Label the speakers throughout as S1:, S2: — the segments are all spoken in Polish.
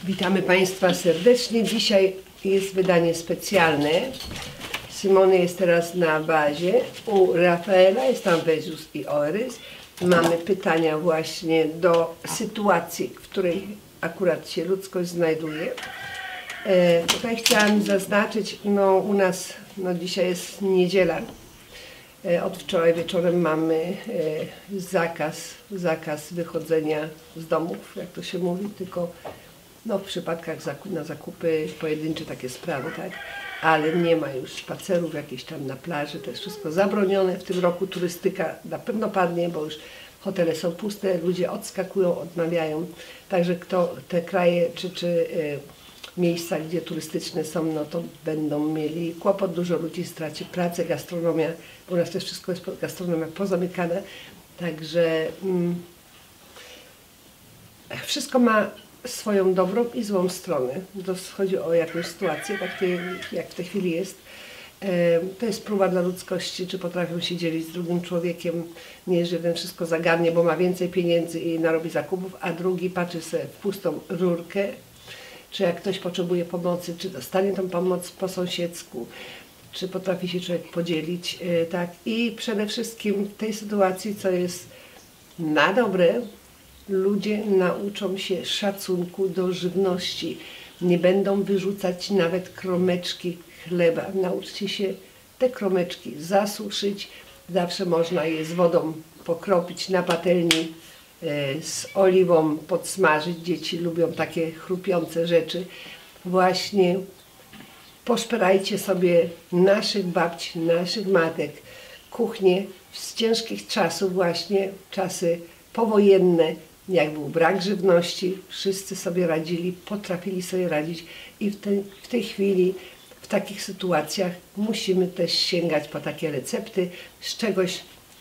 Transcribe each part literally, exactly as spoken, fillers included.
S1: Witamy Państwa serdecznie. Dzisiaj jest wydanie specjalne. Simony jest teraz na bazie. U Rafaela jest tam Vezus i Oeris. Mamy pytania właśnie do sytuacji, w której akurat się ludzkość znajduje. E, tutaj chciałam zaznaczyć, no u nas, no dzisiaj jest niedziela. E, od wczoraj wieczorem mamy e, zakaz, zakaz wychodzenia z domów, jak to się mówi, tylko no, w przypadkach zakup, na zakupy pojedyncze takie sprawy, tak? Ale nie ma już spacerów jakieś tam na plaży, to jest wszystko zabronione. W tym roku turystyka na pewno padnie, bo już hotele są puste, ludzie odskakują, odmawiają. Także kto te kraje czy, czy y, miejsca, gdzie turystyczne są, no to będą mieli kłopot, dużo ludzi straci pracę, gastronomia, u nas też wszystko jest gastronomia pozamykana, także mm, wszystko ma swoją dobrą i złą stronę. To chodzi o jakąś sytuację, tak jak w tej chwili jest. To jest próba dla ludzkości, czy potrafią się dzielić z drugim człowiekiem, nie że jeden wszystko zagarnie, bo ma więcej pieniędzy i narobi zakupów, a drugi patrzy sobie w pustą rurkę, czy jak ktoś potrzebuje pomocy, czy dostanie tą pomoc po sąsiedzku, czy potrafi się człowiek podzielić, tak. I przede wszystkim w tej sytuacji, co jest na dobre, ludzie nauczą się szacunku do żywności. Nie będą wyrzucać nawet kromeczki chleba. Nauczcie się te kromeczki zasuszyć. Zawsze można je z wodą pokropić na patelni, e, z oliwą podsmażyć. Dzieci lubią takie chrupiące rzeczy. Właśnie poszperajcie sobie naszych babci, naszych matek, kuchnię z ciężkich czasów, właśnie czasy powojenne, jak był brak żywności, wszyscy sobie radzili, potrafili sobie radzić i w tej, w tej chwili, w takich sytuacjach musimy też sięgać po takie recepty, z czegoś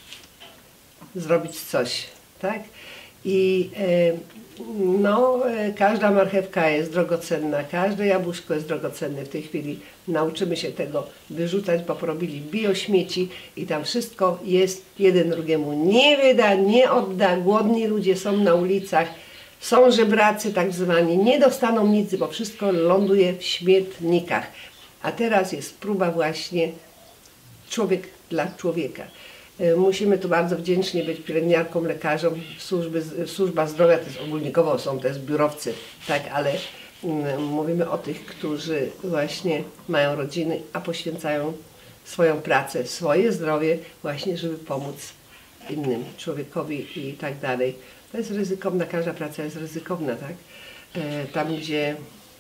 S1: zrobić coś, tak? I e, no, e, każda marchewka jest drogocenna, każde jabłuszko jest drogocenne w tej chwili. Nauczymy się tego wyrzucać, bo porobili biośmieci i tam wszystko jest, jeden drugiemu nie wyda, nie odda, głodni ludzie są na ulicach, są żebracy tak zwani, nie dostaną nic, bo wszystko ląduje w śmietnikach. A teraz jest próba właśnie człowiek dla człowieka. Musimy tu bardzo wdzięcznie być pielęgniarkom, lekarzom, służby, służba zdrowia, to jest ogólnikowo, są też biurowcy, tak, ale mm, mówimy o tych, którzy właśnie mają rodziny, a poświęcają swoją pracę, swoje zdrowie właśnie, żeby pomóc innym człowiekowi i tak dalej. To jest ryzykowna, każda praca jest ryzykowna, tak, e, tam gdzie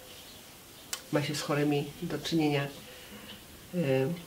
S1: ma się z chorymi do czynienia. E,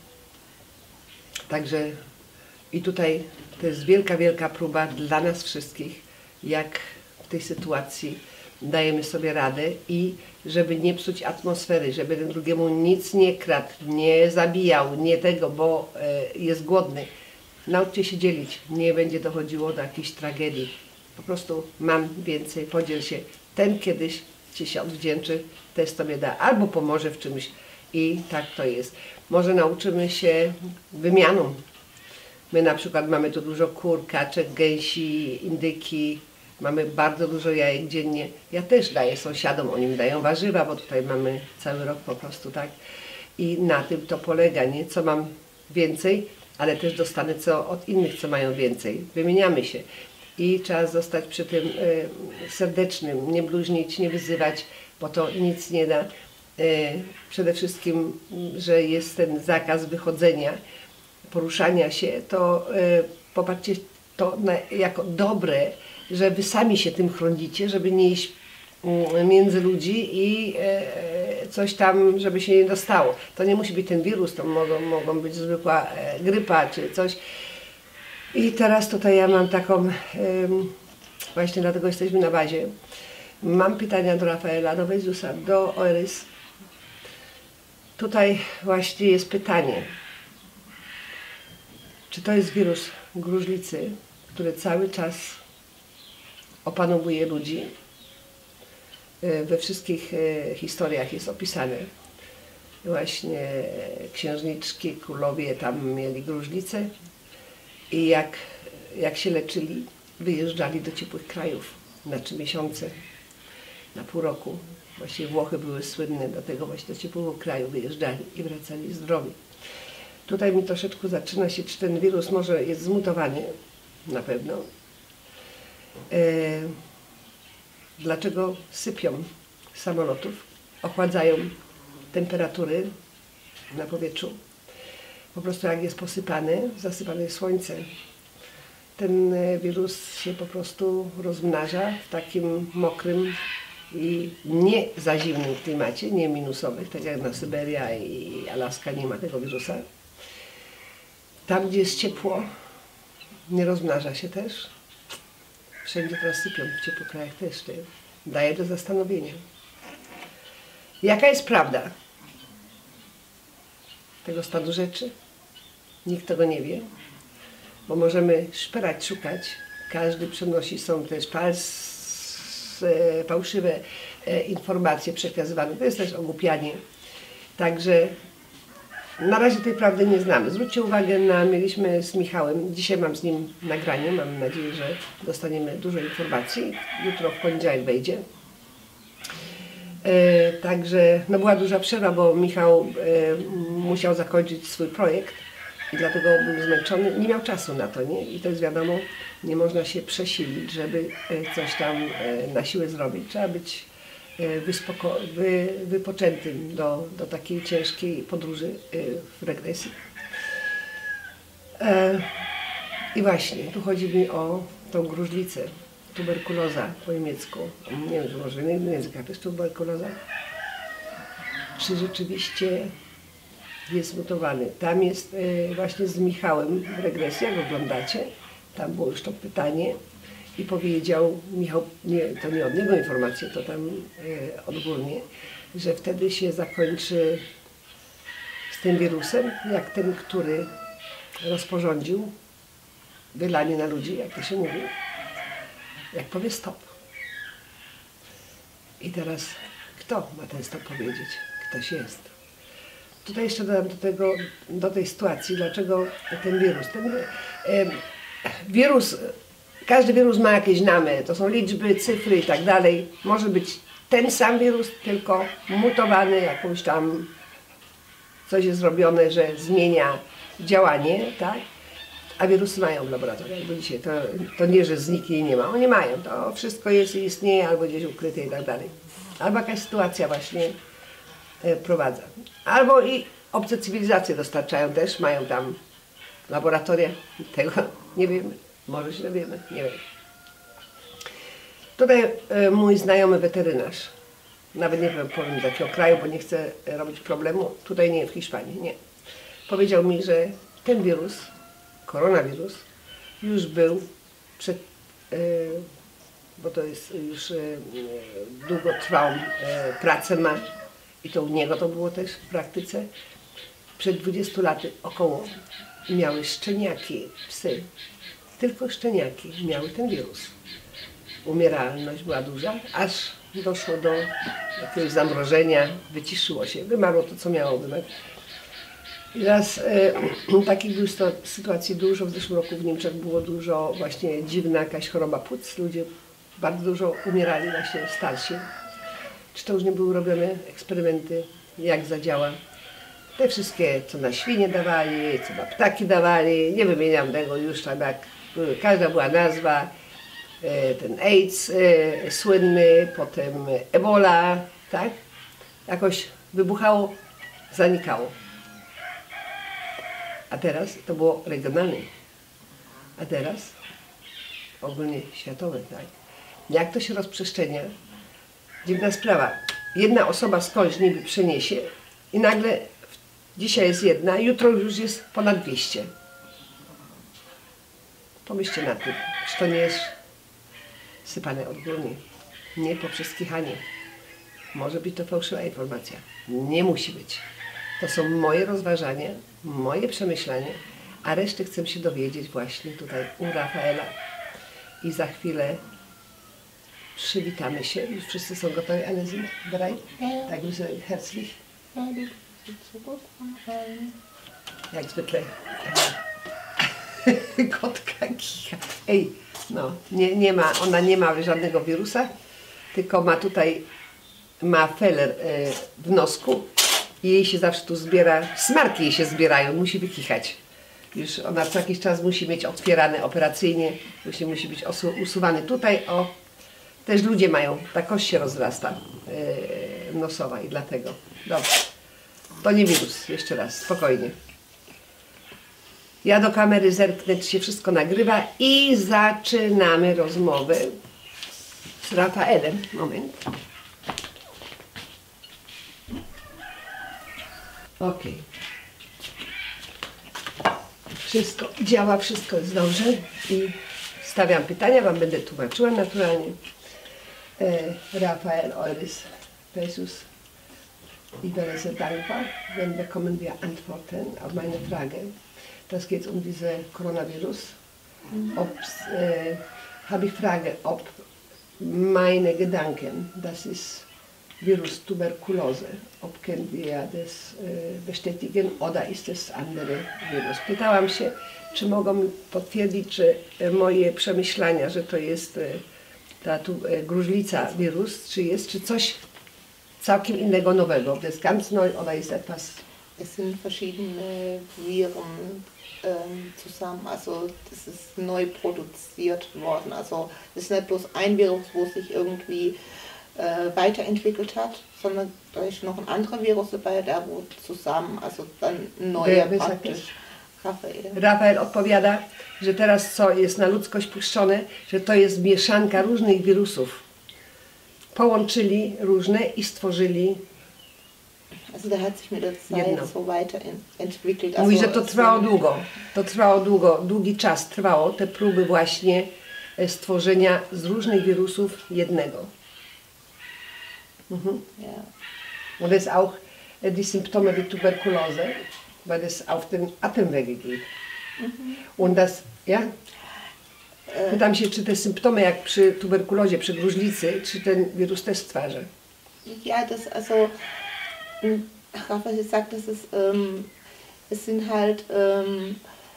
S1: także i tutaj to jest wielka, wielka próba dla nas wszystkich, jak w tej sytuacji dajemy sobie radę i żeby nie psuć atmosfery, żeby ten drugiemu nic nie kradł, nie zabijał, nie tego, bo e, jest głodny. Nauczcie się dzielić, nie będzie dochodziło do jakiejś tragedii. Po prostu mam więcej, podziel się. Ten kiedyś Ci się odwdzięczy, też Tobie da, albo pomoże w czymś i tak to jest. Może nauczymy się wymianą. My na przykład mamy tu dużo kur, kaczek, gęsi, indyki, mamy bardzo dużo jajek dziennie. Ja też daję sąsiadom, oni mi dają warzywa, bo tutaj mamy cały rok po prostu, tak. I na tym to polega, nie? Co mam więcej, ale też dostanę co od innych, co mają więcej. Wymieniamy się i trzeba zostać przy tym y, serdecznym, nie bluźnić, nie wyzywać, bo to nic nie da. Y, przede wszystkim, że jest ten zakaz wychodzenia, poruszania się, to y, popatrzcie to na, jako dobre, że wy sami się tym chronicie, żeby nie iść y, między ludzi i y, coś tam, żeby się nie dostało. To nie musi być ten wirus, to mogą, mogą być zwykła y, grypa czy coś. I teraz tutaj ja mam taką, y, właśnie dlatego jesteśmy na bazie, mam pytania do Rafaela, do Vezusa, do Oeris. Tutaj właśnie jest pytanie. Czy to jest wirus gruźlicy, który cały czas opanowuje ludzi? We wszystkich historiach jest opisane. Właśnie księżniczki, królowie tam mieli gruźlicę i jak, jak się leczyli, wyjeżdżali do ciepłych krajów na trzy miesiące. na pół roku. Właściwie Włochy były słynne, do tego właśnie do ciepłego kraju wyjeżdżali i wracali zdrowi. Tutaj mi troszeczkę zaczyna się, czy ten wirus może jest zmutowany, na pewno. E, dlaczego sypią z samolotów, ochładzają temperatury na powietrzu? Po prostu jak jest posypany, zasypane jest słońce, ten wirus się po prostu rozmnaża w takim mokrym i nie za zimnym klimacie, nie minusowych, tak jak na Syberia i Alaska nie ma tego wirusa. Tam, gdzie jest ciepło, nie rozmnaża się też. Wszędzie teraz sypią, w ciepłych krajach też. Daje do zastanowienia. Jaka jest prawda tego stanu rzeczy? Nikt tego nie wie, bo możemy szperać, szukać. Każdy przenosi, są też fałszywe informacje przekazywane. To jest też ogłupianie. Także na razie tej prawdy nie znamy. Zwróćcie uwagę na, mieliśmy z Michałem, dzisiaj mam z nim nagranie, mam nadzieję, że dostaniemy dużo informacji. Jutro w poniedziałek wejdzie. E, także no była duża przerwa, bo Michał e, musiał zakończyć swój projekt i dlatego był zmęczony. Nie miał czasu na to, nie? I to jest wiadomo, nie można się przesilić, żeby coś tam e, na siłę zrobić. Trzeba być Wyspoko wy, wypoczętym do, do takiej ciężkiej podróży w regresji. E, I właśnie, tu chodzi mi o tą gruźlicę, tuberkuloza po niemiecku. Nie wiem, może w innym językach to jest tuberkuloza. Czy rzeczywiście jest mutowany? Tam jest e, właśnie z Michałem w regresji, jak oglądacie, tam było już to pytanie. I powiedział, Michał, nie, to nie od niego informacje, to tam e, ogólnie, że wtedy się zakończy z tym wirusem, jak ten, który rozporządził wylanie na ludzi, jak to się mówi, jak powie stop. I teraz kto ma ten stop powiedzieć? Ktoś jest. Tutaj jeszcze dodam do, tego, do tej sytuacji, dlaczego ten wirus. Ten e, wirus Każdy wirus ma jakieś znamy, to są liczby, cyfry i tak dalej. Może być ten sam wirus, tylko mutowany, jakąś tam coś jest zrobione, że zmienia działanie, tak? A wirusy mają w laboratoriach, bo dzisiaj to, to nie, że zniknie i nie ma, oni mają, to wszystko jest i istnieje, albo gdzieś ukryte i tak dalej. Albo jakaś sytuacja właśnie e, prowadza. Albo i obce cywilizacje dostarczają też, mają tam laboratoria, tego nie wiemy. Może się dowiemy, nie wiem. Tutaj e, mój znajomy weterynarz, nawet nie wiem, powiem z jakiego kraju, bo nie chcę robić problemu, tutaj nie w Hiszpanii, nie. Powiedział mi, że ten wirus, koronawirus, już był przed, e, bo to jest już e, długotrwałą e, pracę ma i to u niego to było też w praktyce. Przed dwudziestu laty około miały szczeniaki, psy. Tylko szczeniaki miały ten wirus. Umieralność była duża, aż doszło do jakiegoś zamrożenia, wyciszyło się, wymarło to, co miało wymarć. I raz e, takich był sytuacji dużo, w zeszłym roku w Niemczech było dużo, właśnie dziwna jakaś choroba płuc, ludzie bardzo dużo umierali, właśnie starsi. Czy to już nie były robione eksperymenty, jak zadziała? Te wszystkie, co na świnie dawali, co na ptaki dawali, nie wymieniam tego już tam jak, każda była nazwa, ten AIDS słynny, potem Ebola, tak? Jakoś wybuchało, zanikało. A teraz to było regionalne. A teraz ogólnie światowe, tak? Jak to się rozprzestrzenia? Dziwna sprawa. Jedna osoba skądś niby przeniesie i nagle dzisiaj jest jedna, jutro już jest ponad dwieście. Pomyślcie nad tym, czy to nie jest sypane odgórnie, nie poprzez kichanie. Może być to fałszywa informacja. Nie musi być. To są moje rozważania, moje przemyślenia, a reszty chcę się dowiedzieć właśnie tutaj u Rafaela. I za chwilę przywitamy się. Już wszyscy są gotowi. Alle sind bereit? Tak, już herzlich. Jak zwykle. Kotka kicha. Ej, no, nie, nie ma, ona nie ma żadnego wirusa. tylko ma tutaj, ma feller w nosku i jej się zawsze tu zbiera, smarki jej się zbierają, musi wykichać. Już ona co jakiś czas musi mieć otwierane operacyjnie, musi, musi być usuwany tutaj, o. Też ludzie mają, ta kość się rozrasta yy, nosowa i dlatego. Dobrze, to nie wirus, jeszcze raz, spokojnie. Ja do kamery zerknę, czy się wszystko nagrywa i zaczynamy rozmowę z Rafaelem. Moment. Ok. Wszystko działa, wszystko jest dobrze i stawiam pytania, Wam będę tłumaczyła naturalnie. Äh, Rafael Euris Jesus, ich wäre sehr dankbar, wenn bekommen wir Antworten auf meine Frage. Das geht um diese Coronavirus. Ob, äh, habe ich Frage, ob meine Gedanken, das ist Virus Tuberkulose, ob können wir das äh, bestätigen oder ist es andere Virus? Pytałam się, czy mogą potwierdzić, czy moje przemyślenia, że to jest äh, ta tu, e, gruźlica, wirus, czy jest, czy coś całkiem innego, nowego. Das ist ganz neu, oder ist etwas?
S2: Es sind verschiedene Viren ähm, zusammen, also das ist neu produziert worden. Also es ist nicht bloß ein Virus, wo sich irgendwie äh, weiterentwickelt hat, sondern da ist noch ein anderer Virus dabei, der wurde zusammen, also dann neuer praktisch. Rafael.
S1: Rafael odpowiada, że teraz co jest na ludzkość puszczone, że to jest mieszanka różnych wirusów. Połączyli różne i stworzyli
S2: Also der hat sich mit der Zeit
S1: jedno.
S2: so weiterentwickelt.
S1: Mówi,
S2: Also
S1: że to trwało długo. To trwało długo, długi czas trwało te próby właśnie stworzenia z różnych wirusów jednego. Mhm.
S2: Ja.
S1: Und das ist auch die Symptome der Tuberkulose, weil das auf den Atemwege geht. Mhm. Und das, ja? Pytam się, czy te symptomy jak przy tuberkulozie, przy gruźlicy, czy ten wirus też stwarza?
S2: Ja, das also, Rafael sagt, das ist, ähm, es sind halt ähm,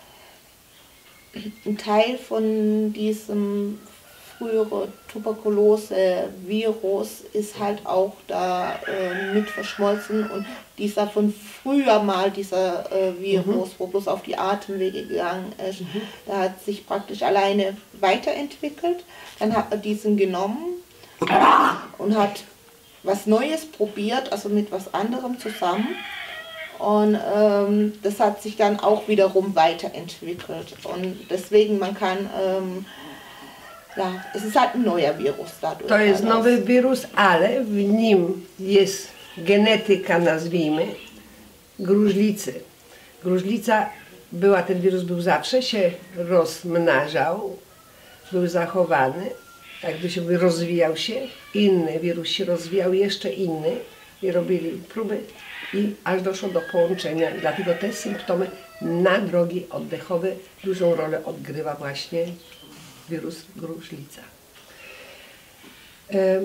S2: ein Teil von diesem frühere Tuberkulose-Virus ist halt auch da äh, mit verschmolzen und dieser von früher mal, dieser äh, Virus, mhm. wo bloß auf die Atemwege gegangen ist, mhm. der hat sich praktisch alleine weiterentwickelt. Dann hat er diesen genommen und hat was Neues probiert, also mit was anderem zusammen. Und ähm, das hat sich dann auch wiederum weiterentwickelt. Und deswegen man kann... Ähm, Ja, es ist halt ein neuer Virus dadurch.
S1: To jest nowy wirus, ale w nim jest genetyka, nazwijmy, gruźlicy. Gruźlica była, ten wirus był zawsze, się rozmnażał, był zachowany, jakby się rozwijał się, inny wirus się rozwijał, jeszcze inny i robili próby i aż doszło do połączenia. I dlatego te symptomy na drogi oddechowe dużą rolę odgrywa właśnie Virus gruźlica. Ähm,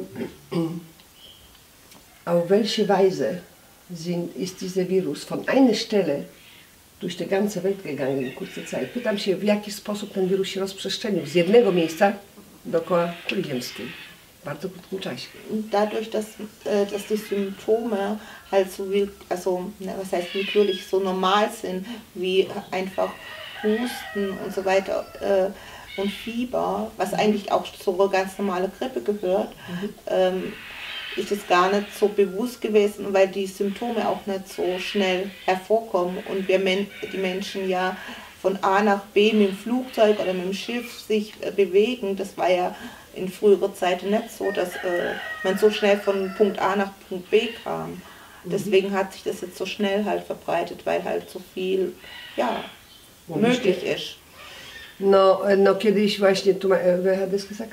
S1: auf welche Weise sind, ist dieser Virus von einer Stelle durch die ganze Welt gegangen in kurzer Zeit? Pytam się, w jaki sposób ten wirus się rozprzestrzenił z jednego miejsca dookoła kuli ziemskiej w bardzo krótkim czasie.
S2: Dadurch, dass, dass die Symptome halt so wie, also was heißt natürlich so normal sind, wie einfach Husten und so weiter, äh, und Fieber, was eigentlich auch zu einer ganz normalen Grippe gehört, mhm. ähm, ist es gar nicht so bewusst gewesen, weil die Symptome auch nicht so schnell hervorkommen und wir Men die Menschen ja von A nach B mit dem Flugzeug oder mit dem Schiff sich äh, bewegen. Das war ja in früherer Zeit nicht so, dass äh, man so schnell von Punkt A nach Punkt B kam. Mhm. Deswegen hat sich das jetzt so schnell halt verbreitet, weil halt so viel ja, möglich ist.
S1: No, no kiedyś właśnie, tu wer hat das gesagt?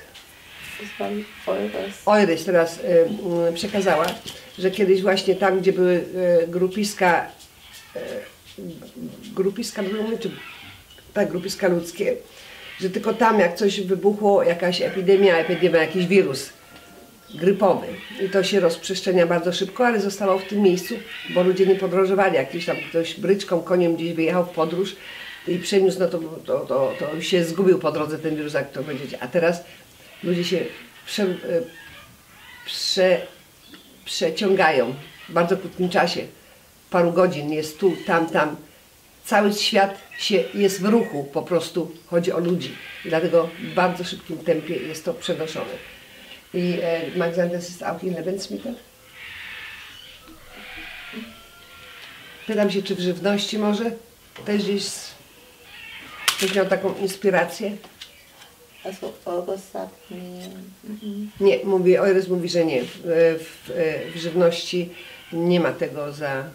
S1: Euris teraz y, przekazała, że kiedyś właśnie tam, gdzie były y, grupiska, y, grupiska, czy tak, grupiska ludzkie, że tylko tam jak coś wybuchło, jakaś epidemia, epidemia, jakiś wirus grypowy i to się rozprzestrzenia bardzo szybko, ale zostało w tym miejscu, bo ludzie nie podróżowali, jakiś tam ktoś bryczką, koniem gdzieś wyjechał w podróż i przeniósł, no to, to, to, to się zgubił po drodze ten wirus, jak to powiedzieć. A teraz ludzie się prze, prze, przeciągają w bardzo krótkim czasie, paru godzin, jest tu, tam, tam. Cały świat się, jest w ruchu, po prostu chodzi o ludzi. I dlatego w bardzo szybkim tempie jest to przenoszone. I e, mag sein, das ist auch in Lebensmittel? Pytam się, czy w żywności może też gdzieś ktoś miał taką inspirację?
S2: Also Eures sagt nie. Mhm.
S1: Nie, mówi, Eures mówi, że nie. W, w, w żywności nie ma tego za,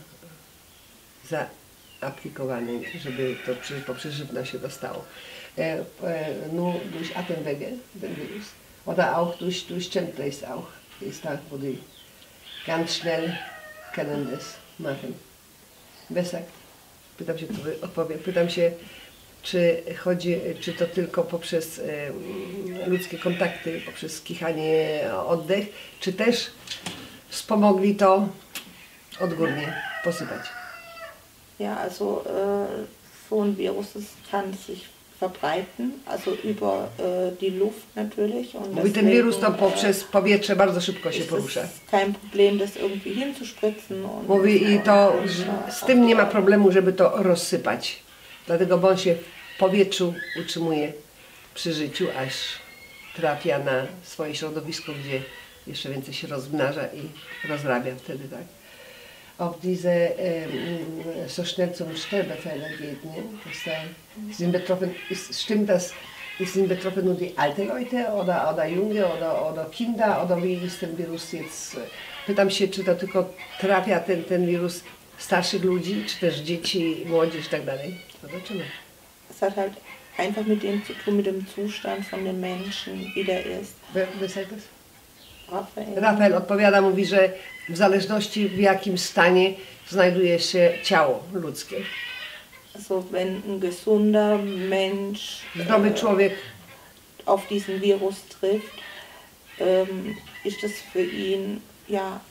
S1: za aplikowane, żeby to przy, poprzez żywność się dostało. E, e, nur durch Atemwege, den Virus. Oder auch durch, durch Chemtrails auch. Ist da, wo die ganz schnell können das machen. Wesak, pytam się, kto odpowie, pytam się, czy chodzi, czy to tylko poprzez e, ludzkie kontakty, poprzez kichanie, oddech, czy też wspomogli to odgórnie posypać.
S2: Ja, also äh, so ein Virus das kann sich verbreiten, also über äh, die Luft natürlich. Und
S1: Mówi, ten wirus to poprzez powietrze bardzo szybko się
S2: ist
S1: porusza.
S2: es kein Problem, das irgendwie hinzuspritzen. Und
S1: Mówi, i to że z tym nie ma problemu, żeby to rozsypać. Dlatego, bo on się w powietrzu utrzymuje przy życiu, aż trafia na swoje środowisko, gdzie jeszcze więcej się rozmnaża i rozrabia wtedy, tak. Ob diese ähm, so schnell zum Sterbefälle geht, nie? Das, äh, sind betroffen, ist, stimmt das, sind betroffen nur die alte Leute oder, oder Junge oder, oder Kinder oder wie ist ten Virus jetzt? Pytam się, czy to tylko trafia ten, ten wirus starszych ludzi, czy też dzieci, młodzież i tak dalej. Zobaczymy.
S2: Es hat halt einfach mit dem zu tun, mit dem Zustand von den Menschen, wie der ist.
S1: Wer, wer sagt das?
S2: Raphael.
S1: Rafael odpowiada, mówi, że w zależności w jakim stanie znajduje się ciało ludzkie.
S2: Also wenn ein gesunder Mensch
S1: Zdrowy człowiek
S2: auf diesen Virus trifft, ähm, ist das für ihn ja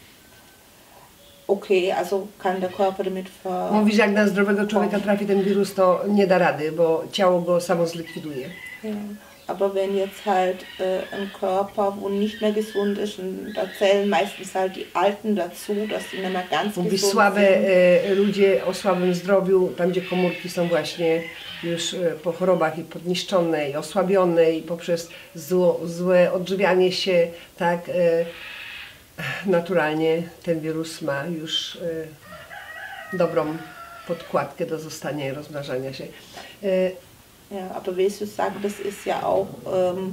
S2: okay, also kann der Körper damit ver...
S1: mówi, że jak na zdrowego człowieka trafi ten wirus, to nie da rady, bo ciało go samo zlikwiduje.
S2: Ja. Aber wenn jetzt halt äh, ein Körper, wo nicht mehr gesund ist, und da zählen meistens halt die Alten dazu, dass die nicht mehr ganz
S1: Mówi,
S2: gesund
S1: słabe
S2: sind.
S1: e, ludzie o słabym zdrowiu, tam gdzie komórki są właśnie już e, po chorobach i podniszczone i osłabione i poprzez zło, złe odżywianie się, tak e, naturalnie ten wirus ma już e, dobrą podkładkę do zostania i rozmnażania się. E,
S2: Ja, aber wie ich sage, das ist ja auch ähm,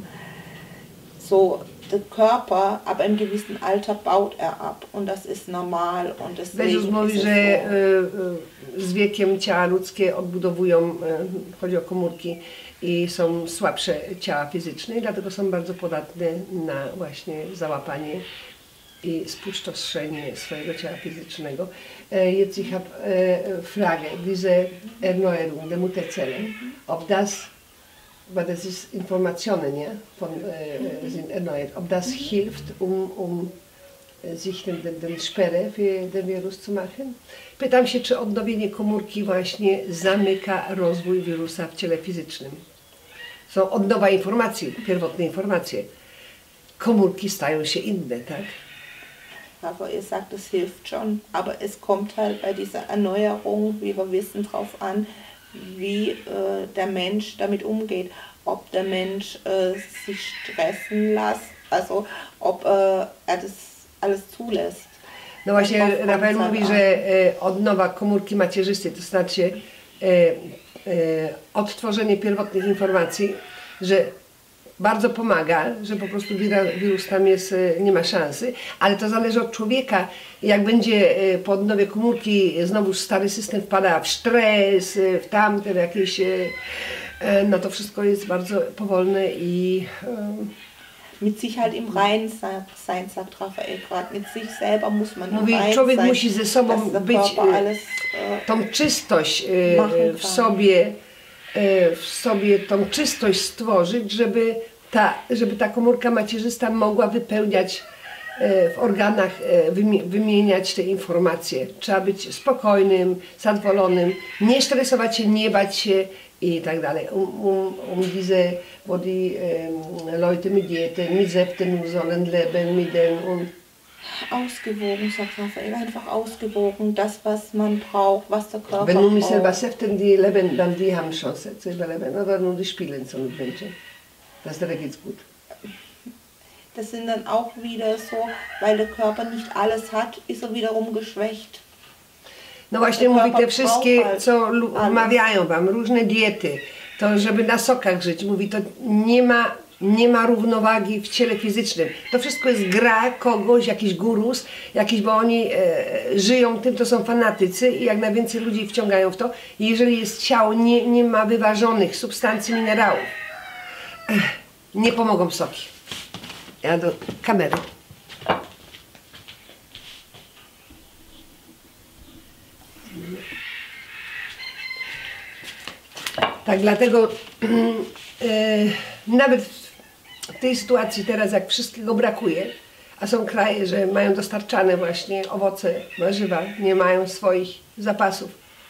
S2: so, der Körper ab einem gewissen Alter baut er ab und das ist normal und deswegen
S1: Jezus mówi,
S2: ist es
S1: że e,
S2: so.
S1: e, z wiekiem ciała ludzkie odbudowują, e, chodzi o komórki, i są słabsze ciała fizyczne i dlatego są bardzo podatne na właśnie załapanie i spustoszenie swojego ciała fizycznego. E, jetzt ich habe e, Frage, diese Erneuerung der Mutterzellen, ob das, weil das ist Informationen, ja, von, e, sind erneuert, ob das hilft, um, um sich den, den, den Sperre für den Virus zu machen. Pytam się, czy odnowienie komórki właśnie zamyka rozwój wirusa w ciele fizycznym. Są od nowa informacje, pierwotne informacje. Komórki stają się inne, tak?
S2: Aber ihr sagt, es hilft schon, aber es kommt halt bei dieser Erneuerung, wie wir wissen, drauf an, wie äh, der Mensch damit umgeht. Ob der Mensch äh, sich stressen lässt, also ob äh, er das alles zulässt.
S1: No właśnie, Rafael mówi, że e, odnowa komórki macierzystej, to znaczy e, e, odtworzenie pierwotnych informacji, że bardzo pomaga, że po prostu wirus tam jest, nie ma szansy, ale to zależy od człowieka. Jak będzie po odnowie komórki znowu stary system wpada w stres, w tamte, w jakieś, no to wszystko jest bardzo powolne i...
S2: Mit sich halt im Reinen sein, sagt Raphael gerade. Mit sich selber muss man
S1: Mówi,
S2: im Reinen
S1: człowiek
S2: sein,
S1: musi ze sobą być,
S2: alles, äh,
S1: tą czystość w sobie, w sobie tą czystość stworzyć, żeby ta, żeby ta komórka macierzysta mogła wypełniać w organach, wymieniać te informacje. Trzeba być spokojnym, zadowolonym, nie stresować się, nie bać się i tak dalej. Um, um, um diese, wo die ähm, Leute mit Diäten, mit Septenum sollen leben, mit den, und
S2: Ausgewogen, sagt Raphael, einfach ausgewogen, das, was man braucht, was der Körper
S1: Wenn nun
S2: braucht.
S1: selber säften, die leben, dann die haben Chance zu überleben, oder nur die spielen so mit Menschen. Das da geht's gut.
S2: Das sind dann auch wieder so, weil der Körper nicht alles hat, ist er wiederum geschwächt.
S1: No właśnie mówi te wszystkie, co wmawiają wam, różne diety, to żeby na sokach żyć, mówi to nie ma, nie ma równowagi w ciele fizycznym. To wszystko jest gra kogoś, jakiś gurus, jakiś, bo oni e, żyją tym, to są fanatycy i jak najwięcej ludzi wciągają w to. I jeżeli jest ciało, nie, nie ma wyważonych substancji, minerałów, Ech, nie pomogą soki. Ja do kamery. Tak, dlatego e, nawet w tej sytuacji teraz, jak wszystkiego brakuje, a są kraje, że mają dostarczane właśnie owoce, warzywa, nie mają swoich zapasów,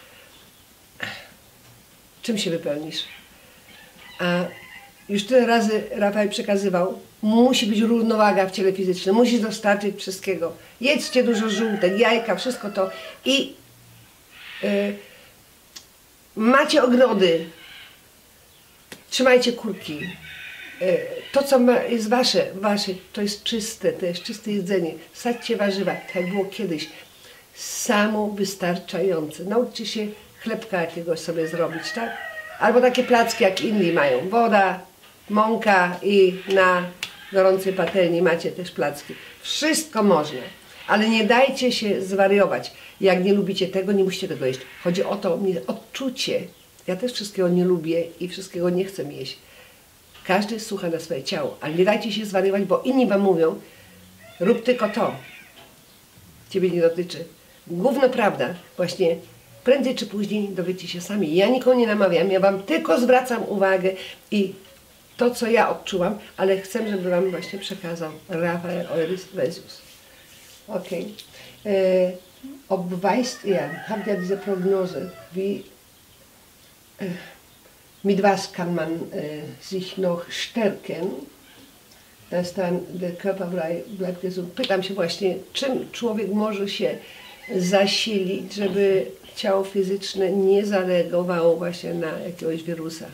S1: czym się wypełnisz? A już tyle razy Rafał przekazywał, musi być równowaga w ciele fizycznym, musi dostarczyć wszystkiego. Jedzcie dużo żółtek, jajka, wszystko to i e, macie ogrody, trzymajcie kurki. To, co jest wasze, wasze, to jest czyste, to jest czyste jedzenie. Sadźcie warzywa, tak jak było kiedyś. Samowystarczające. Nauczcie się chlebka jakiegoś sobie zrobić, tak? Albo takie placki, jak inni mają. Woda, mąka i na gorącej patelni macie też placki. Wszystko można, ale nie dajcie się zwariować. Jak nie lubicie tego, nie musicie tego jeść. Chodzi o to, odczucie. Ja też wszystkiego nie lubię i wszystkiego nie chcę jeść. Każdy słucha na swoje ciało, ale nie dajcie się zwariować, bo inni wam mówią, rób tylko to. Ciebie nie dotyczy. Gówno prawda, właśnie prędzej czy później dowiecie się sami. Ja nikogo nie namawiam, ja wam tylko zwracam uwagę i to, co ja odczuwam, ale chcę, żeby wam właśnie przekazał Raphael Oresius. Okay. Äh, obweist er, habt ihr diese Prognose, wie äh, mit was kann man äh, sich noch stärken, dass dann der Körper bleibt gesund. Pytam się właśnie, czym człowiek może się zasilić, żeby ciało fizyczne nie zareagowało właśnie na jakiegoś wirusa.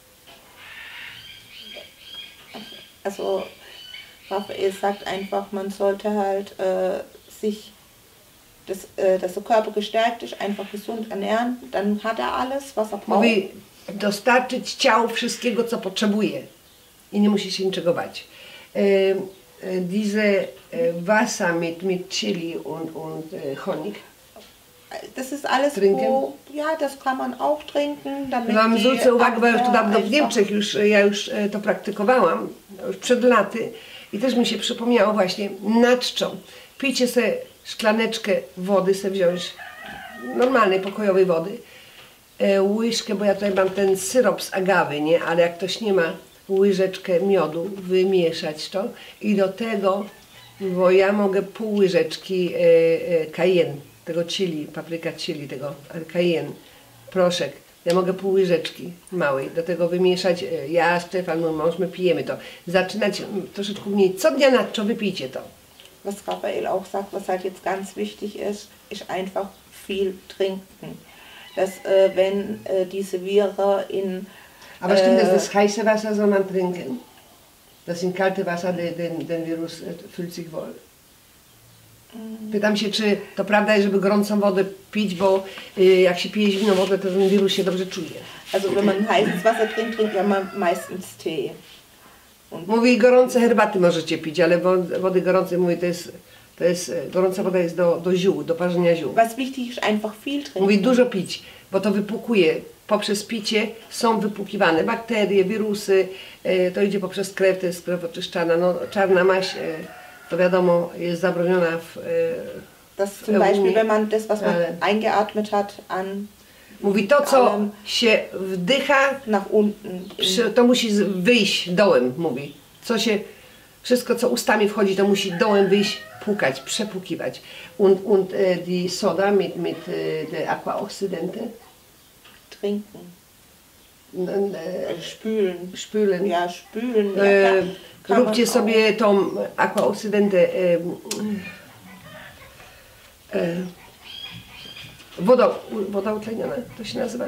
S2: Also Raphael sagt einfach, man sollte halt äh, sich, dass, äh, dass der Körper gestärkt ist, einfach gesund ernähren, dann hat er alles, was er braucht.
S1: Mówi, dostarczyć ciału wszystkiego, co potrzebuje i nie musi się niczego bać. E, e, diese e, Wasser mit, mit Chili und, und e, Honig.
S2: Das ist alles,
S1: trinken.
S2: Wo, ja, das kann man auch trinken, damit
S1: Wam zwrócę uwagę, bo już to dawno w
S2: einfach...
S1: Niemczech już, ja już to praktykowałam, już przed laty i też mi się przypomniało właśnie na czczą. Pijcie sobie szklaneczkę wody, sobie wziąć, normalnej, pokojowej wody, e, łyżkę, bo ja tutaj mam ten syrop z agawy, nie, ale jak ktoś nie ma, łyżeczkę miodu, wymieszać to i do tego, bo ja mogę pół łyżeczki e, e, cayenne, tego chili, papryka chili, tego cayenne, proszek. Ja mogę pół łyżeczki małej do tego wymieszać. Ja, Stefan, mój mąż, my pijemy to. Zaczynać troszeczkę mniej. Co dnia na co wypijcie to.
S2: Was Raphael auch sagt, was halt jetzt ganz wichtig ist, ist einfach viel trinken. Dass äh, wenn äh, diese Viren in...
S1: Aber stimmt, dass das heiße Wasser soll man trinken? Das in kalte Wasser, den, den Virus fühlt sich wohl. Pytam się, czy to prawda jest, żeby gorącą wodę pić, bo y, jak się pije zimną wodę, to ten wirus się dobrze czuje.
S2: Also wenn man heißes Wasser trinkt, trinkt ja man meistens Tee. Und
S1: mówi, gorące herbaty możecie pić, ale wody gorącej, mówi, to jest, to jest, gorąca woda jest do, do ziół, do parzenia ziół.
S2: Was wichtig ist, einfach viel trinken.
S1: Mówi, dużo pić, bo to wypłukuje. Poprzez picie są wypłukiwane bakterie, wirusy, y, to idzie poprzez krew, to jest krew oczyszczana. No, czarna maź, y, to wiadomo, jest zabroniona w,
S2: das
S1: w
S2: zum Beispiel, wenn man das, was man eingeatmet hat, an
S1: mówi, to co się wdycha,
S2: nach unten,
S1: to musi wyjść dołem, mówi. Co się, wszystko co ustami wchodzi, to musi dołem wyjść, płukać, przepłukiwać. Und, und äh, die Soda mit, mit äh, der Aquaoxidante.
S2: Trinken.
S1: Äh,
S2: spülen.
S1: Spülen.
S2: Ja, spülen.
S1: Äh, róbcie sobie tą aquaoxydantę, e, woda, woda utleniona, to się nazywa?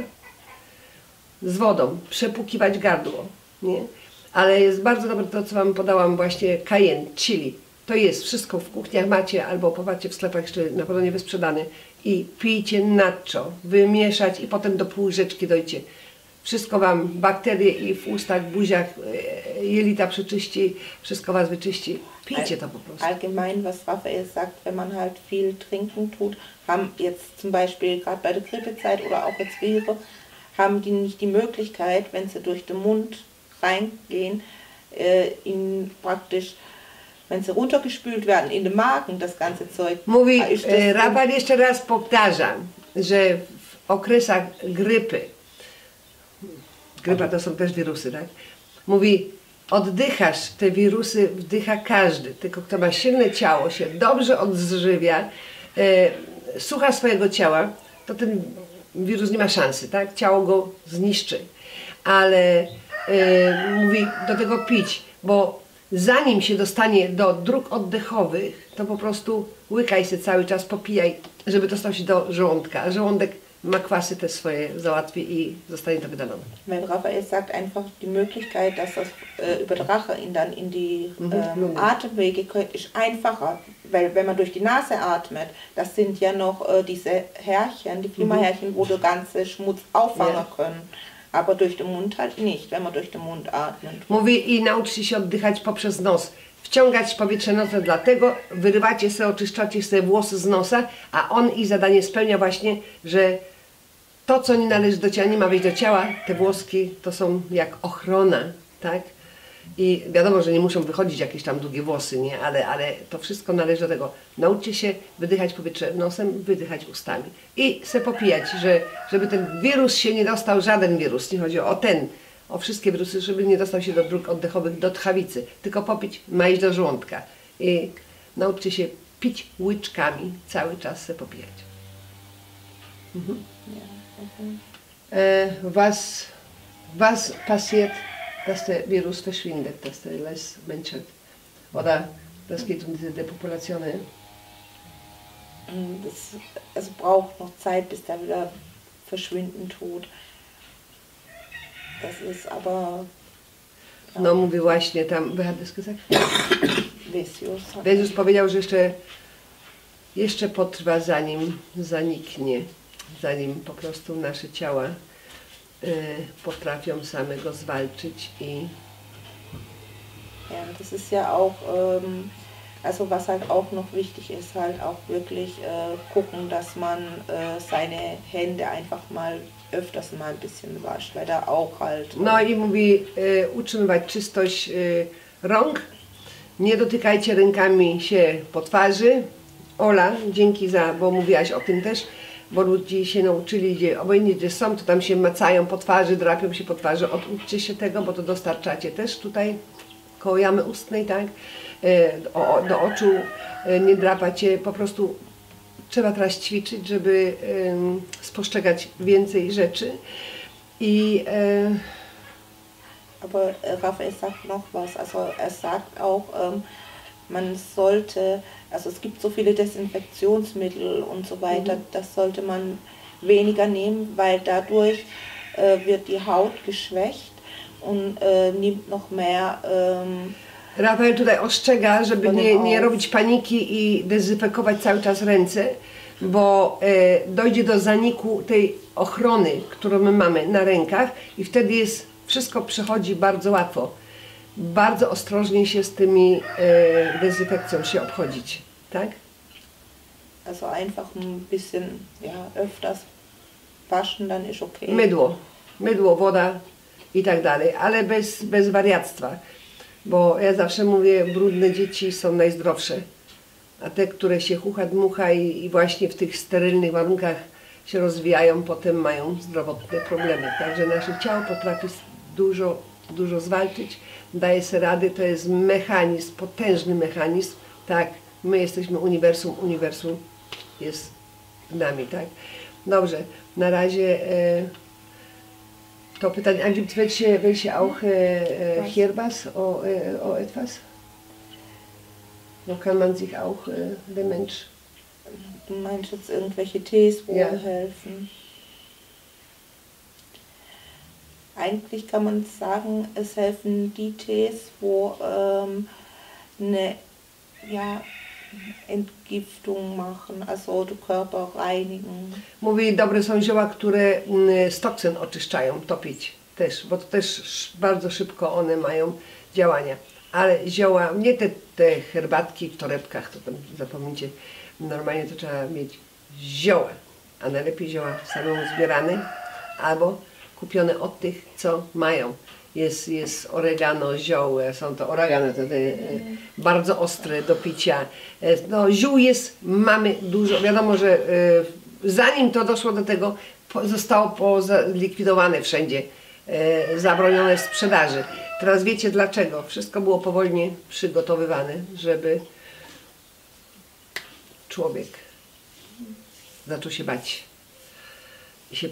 S1: Z wodą, przepłukiwać gardło, nie? Ale jest bardzo dobre to, co Wam podałam właśnie, cayenne, chili. To jest wszystko w kuchniach macie, albo popatrzcie w sklepach, jeszcze na pewno nie wysprzedany. I pijcie nacho, wymieszać i potem do pół łyżeczki dojcie. Wszystko Wam, bakterie i w ustach, buziach, jelita przeczyści, wszystko Was wyczyści. Pijcie to po prostu.
S2: Allgemein, was Raphael sagt, wenn man halt viel trinken tut, haben jetzt zum Beispiel gerade bei der Grippezeit oder auch jetzt Viren, haben die nicht die Möglichkeit, wenn sie durch den Mund reingehen, äh, in praktisch, wenn sie runtergespült werden, in den Magen, das ganze Zeug.
S1: Mówi, e, Rafael jeszcze raz powtarza, że w okresach grypy, grypa to są też wirusy, tak? Mówi, oddychasz, te wirusy wdycha każdy, tylko kto ma silne ciało, się dobrze odżywia, e, słucha swojego ciała, to ten wirus nie ma szansy, tak? Ciało go zniszczy. Ale e, mówi do tego pić, bo zanim się dostanie do dróg oddechowych, to po prostu łykaj się cały czas, popijaj, żeby dostał się do żołądka. A żołądek ma kwasy te swoje, załatwi i zostanie to wydalone.
S2: Weil Raphael sagt einfach die Möglichkeit, dass das äh, über den Rache in, dann in die ähm, Atemwege kommt, ist einfacher. Weil wenn man durch die Nase atmet, das sind ja noch äh, diese Härchen, die Flimmerhärchen, wo der ganze Schmutz auffangen
S1: Ja.
S2: können. Aber durch den Mund halt nicht, wenn man durch den Mund atmet.
S1: Mówi i nauczcie się oddychać poprzez nos. Wciągać powietrze nosem, dlatego wyrywacie sobie, oczyszczacie sobie włosy z nosa, a on i zadanie spełnia właśnie, że to, co nie należy do ciała, nie ma wejść do ciała, te włoski to są jak ochrona, tak? I wiadomo, że nie muszą wychodzić jakieś tam długie włosy, nie? Ale, ale to wszystko należy do tego. Nauczcie się wydychać powietrze nosem, wydychać ustami. I se popijać, że, żeby ten wirus się nie dostał, żaden wirus, nie chodzi o ten, o wszystkie wirusy, żeby nie dostał się do dróg oddechowych, do tchawicy, tylko popić, ma iść do żołądka. I nauczcie się pić łyczkami, cały czas se popijać. Mhm. Äh, was, was passiert, dass der Virus verschwindet, dass der less Menschheit, oder das geht um diese Depopulation?
S2: Das, es braucht noch Zeit, bis der wieder verschwinden tut. Das ist aber... Ja.
S1: No mówi właśnie tam, wer hat das gesagt?
S2: Wesius.
S1: Wesius powiedział, że jeszcze, jeszcze potrwa zanim zaniknie. Zanim po prostu nasze ciała y, potrafią same go zwalczyć i...
S2: Ja, das ist ja auch, ähm, also was halt auch noch wichtig ist, halt auch wirklich äh, gucken, dass man äh, seine Hände einfach mal öfters mal ein bisschen wascht, weil da auch halt... Äh,
S1: no i mówi y, utrzymywać czystość y, rąk, nie dotykajcie rękami się po twarzy. Ola, dzięki za, bo mówiłaś o tym też, bo ludzie się nauczyli, gdzie obojętnie gdzie są, to tam się macają po twarzy, drapią się po twarzy. Oduczcie się tego, bo to dostarczacie też tutaj koło jamy ustnej, tak? E, o, do oczu e, nie drapacie, po prostu trzeba teraz ćwiczyć, żeby e, spostrzegać więcej rzeczy. I e,
S2: aber Raphael sagt noch was, also er sagt auch, ähm, man sollte, also es gibt so viele Desinfektionsmittel und so weiter, mhm. das sollte man weniger nehmen, weil dadurch äh, wird die Haut geschwächt und äh, nimmt noch mehr... Ähm,
S1: Rafael tutaj ostrzega, żeby nie, nie robić paniki i dezynfekować cały czas ręce, bo e, dojdzie do zaniku tej ochrony, którą my mamy na rękach i wtedy jest, wszystko przechodzi bardzo łatwo. Bardzo ostrożnie się z tymi e, dezynfekcją się obchodzić, tak?
S2: Also einfach ein bisschen, ja, öfters waschen, dann ist okay.
S1: Mydło, mydło, woda i tak dalej, ale bez, bez wariactwa. Bo ja zawsze mówię, brudne dzieci są najzdrowsze, a te, które się chucha, dmucha i, i właśnie w tych sterylnych warunkach się rozwijają, potem mają zdrowotne problemy. Także nasze ciało potrafi dużo, dużo zwalczyć, daje sobie rady, to jest mechanizm, potężny mechanizm, tak, my jesteśmy uniwersum, uniwersum jest z nami, tak. Dobrze, na razie e, to pytanie, a gibt welche, welche auch äh, hier was o, äh, o etwas? Wo kann man sich auch äh, der Mensch
S2: Du meinst jetzt irgendwelche Tees, wo
S1: Ja.
S2: helfen? Eigentlich kann man sagen, es helfen die Tees, wo ähm, eine ja, Entgiftung machen, also den Körper reinigen.
S1: Mówi, dobre są zioła, które mm, z toksyn oczyszczają, to pić też, bo to też sz- bardzo szybko one mają działania. Ale zioła, nie te, te herbatki w torebkach, to tam zapomnijcie, normalnie to trzeba mieć zioła, a najlepiej zioła samemu zbierane albo kupione od tych, co mają. Jest, jest oregano, zioły, są to oregano, to te, e, bardzo ostre do picia. E, no, ziół jest, mamy dużo. Wiadomo, że e, zanim to doszło do tego, po, zostało poza- zlikwidowane wszędzie, e, zabronione w sprzedaży. Teraz wiecie dlaczego. Wszystko było powolnie przygotowywane, żeby człowiek zaczął się bać i się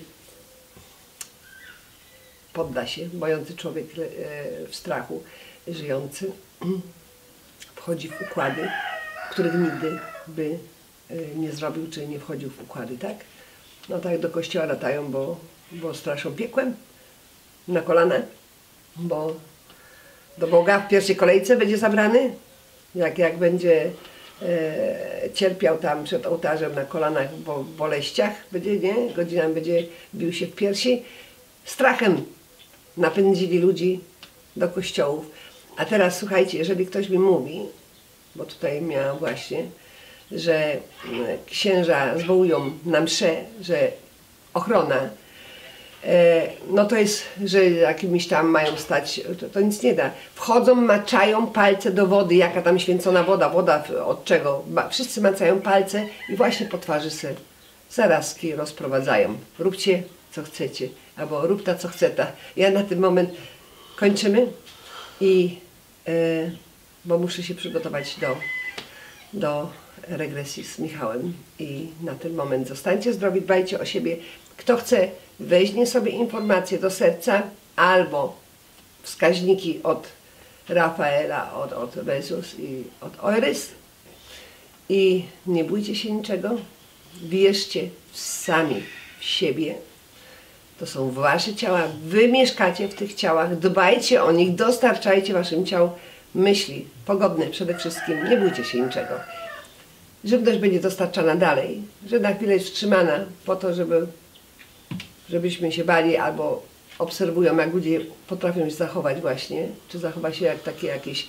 S1: podda się, bojący człowiek e, w strachu, żyjący, wchodzi w układy, których nigdy by e, nie zrobił, czy nie wchodził w układy, tak? No tak do kościoła latają, bo, bo straszą piekłem na kolana, bo do Boga w pierwszej kolejce będzie zabrany, jak, jak będzie e, cierpiał tam przed ołtarzem na kolanach, bo w boleściach będzie, nie? Godzinami będzie bił się w piersi. Strachem napędzili ludzi do kościołów. A teraz słuchajcie, jeżeli ktoś mi mówi, bo tutaj miałam właśnie, że mm, księża zwołują na mszę, że ochrona, e, no to jest, że jakimiś tam mają stać, to, to nic nie da. Wchodzą, maczają palce do wody, jaka tam święcona woda, woda od czego? Ma, wszyscy macają palce i właśnie po twarzy se zarazki rozprowadzają. Róbcie co chcecie, albo rób ta co chce ta. Ja na ten moment kończymy i e, bo muszę się przygotować do, do regresji z Michałem i na ten moment zostańcie zdrowi, dbajcie o siebie. Kto chce, weźmie sobie informacje do serca albo wskaźniki od Rafaela, od, od Bezus i od Oirys i nie bójcie się niczego, wierzcie sami w siebie. To są wasze ciała, wy mieszkacie w tych ciałach, dbajcie o nich, dostarczajcie waszym ciałom myśli pogodne przede wszystkim, nie bójcie się niczego. Żywność będzie dostarczana dalej, że na chwilę jest wstrzymana po to, żeby, żebyśmy się bali albo obserwują, jak ludzie potrafią się zachować właśnie, czy zachowa się jak takie jakieś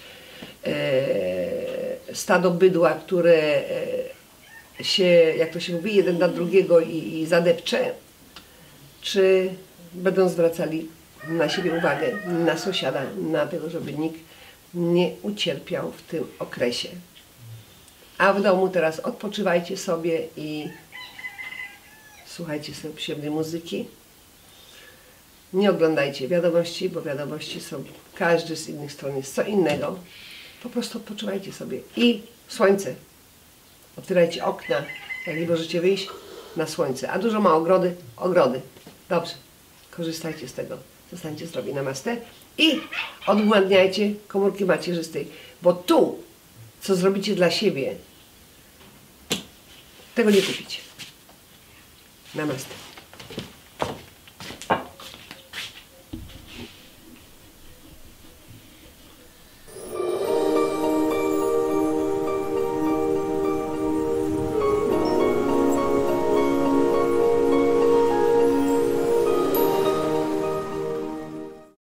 S1: e, stado bydła, które e, się, jak to się mówi, jeden na drugiego i, i zadepcze, czy będą zwracali na siebie uwagę, na sąsiada, na tego, żeby nikt nie ucierpiał w tym okresie. A w domu teraz odpoczywajcie sobie i słuchajcie sobie przyjemnej muzyki. Nie oglądajcie wiadomości, bo wiadomości są, każdy z innych stron jest co innego. Po prostu odpoczywajcie sobie. I słońce. Otwierajcie okna, jak nie możecie wyjść, na słońce. A dużo ma ogrody, ogrody. Dobrze, korzystajcie z tego. Zostańcie zdrowi, namaste. I odwładniajcie komórki macierzystej, bo tu, co zrobicie dla siebie, tego nie kupicie. Namaste.